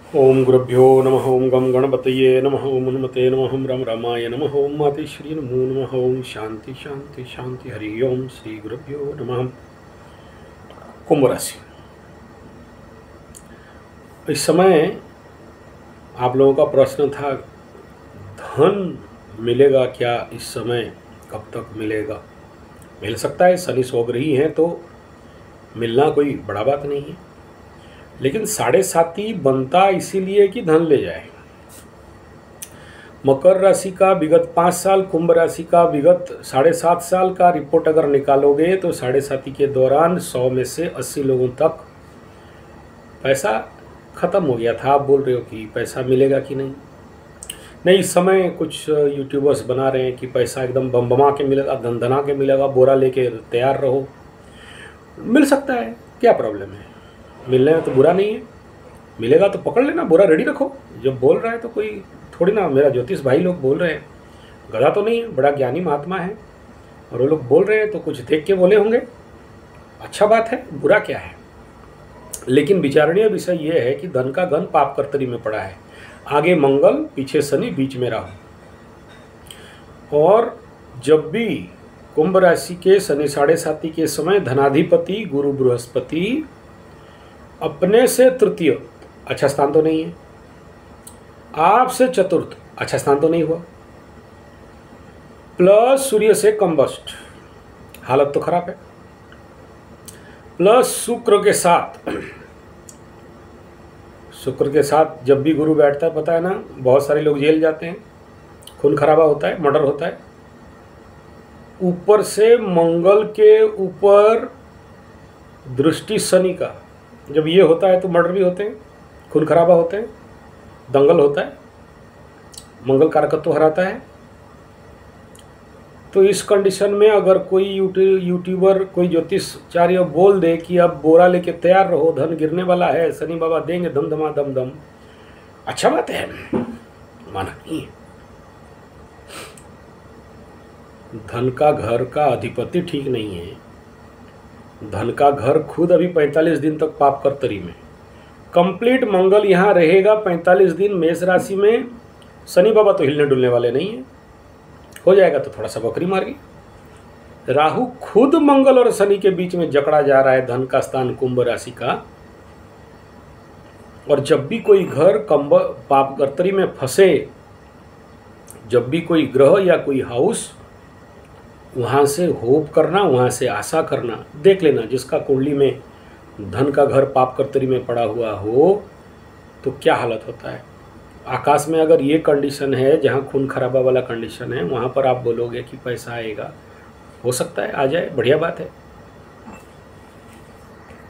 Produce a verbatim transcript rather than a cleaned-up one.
ओम गुरुभ्यो नमः। ओम गम गणपतये नमः। ओम हनुमते नमः। ओम राम रामाय नमः। ओम मातेश्वरी नमो नमः। ओम शांति शांति शांति। हरि ओम। श्री गुरुभ्यो नमः। कुंभ राशि, इस समय आप लोगों का प्रश्न था धन मिलेगा क्या इस समय, कब तक मिलेगा। मिल सकता है, शनि स्वग्रही हैं तो मिलना कोई बड़ा बात नहीं है, लेकिन साढ़े साती बनता इसीलिए कि धन ले जाए। मकर राशि का विगत पाँच साल, कुंभ राशि का विगत साढ़े सात साल का रिपोर्ट अगर निकालोगे तो साढ़े साती के दौरान सौ में से अस्सी लोगों तक पैसा खत्म हो गया था। आप बोल रहे हो कि पैसा मिलेगा कि नहीं। नहीं, इस समय कुछ यूट्यूबर्स बना रहे हैं कि पैसा एकदम बम बमा के मिलेगा, धन धना के मिलेगा, बोरा लेके तैयार रहो। मिल सकता है, क्या प्रॉब्लम है, मिलने में तो बुरा नहीं है। मिलेगा तो पकड़ लेना, बोरा रेडी रखो। जब बोल रहा है तो कोई थोड़ी ना, मेरा ज्योतिष भाई लोग बोल रहे हैं, गधा तो नहीं है, बड़ा ज्ञानी महात्मा है, और वो लोग बोल रहे हैं तो कुछ देख के बोले होंगे। अच्छा बात है, बुरा क्या है। लेकिन विचारणीय विषय ये है कि धन का गण पाप कर्तरी में पड़ा है। आगे मंगल, पीछे शनि, बीच में राहु। और जब भी कुंभ राशि के शनि साढ़े साती के समय धनाधिपति गुरु बृहस्पति अपने से तृतीय, अच्छा स्थान तो नहीं है, आपसे चतुर्थ, अच्छा स्थान तो नहीं हुआ, प्लस सूर्य से कंबस्ट, हालत तो खराब है, प्लस शुक्र के साथ, शुक्र के साथ जब भी गुरु बैठता है, पता है ना, बहुत सारे लोग जेल जाते हैं, खून खराबा होता है, मर्डर होता है। ऊपर से मंगल के ऊपर दृष्टि शनि का, जब ये होता है तो मर्डर भी होते हैं, खून खराबा होते हैं, दंगल होता है, मंगल कारकत्व हराता है। तो इस कंडीशन में अगर कोई यूट्यूबर, कोई ज्योतिषचार्य बोल दे कि अब बोरा लेके तैयार रहो, धन गिरने वाला है, शनि बाबा देंगे दम दमा दम दम, अच्छा बात है, माना नहीं है। धन का घर का अधिपति ठीक नहीं है। धन का घर खुद अभी पैंतालीस दिन तक पाप कर्तरी में, कंप्लीट मंगल यहाँ रहेगा पैंतालीस दिन मेष राशि में। शनि बाबा तो हिलने डुलने वाले नहीं है, हो जाएगा तो थोड़ा सा बकरी मार गई। राहु खुद मंगल और शनि के बीच में जकड़ा जा रहा है, धन का स्थान कुंभ राशि का। और जब भी कोई घर कंब पाप कर्तरी में फंसे, जब भी कोई ग्रह या कोई हाउस, वहाँ से होप करना, वहाँ से आशा करना। देख लेना, जिसका कुंडली में धन का घर पाप कर्तरी में पड़ा हुआ हो तो क्या हालत होता है। आकाश में अगर ये कंडीशन है, जहाँ खून खराबा वाला कंडीशन है, वहाँ पर आप बोलोगे कि पैसा आएगा, हो सकता है आ जाए, बढ़िया बात है।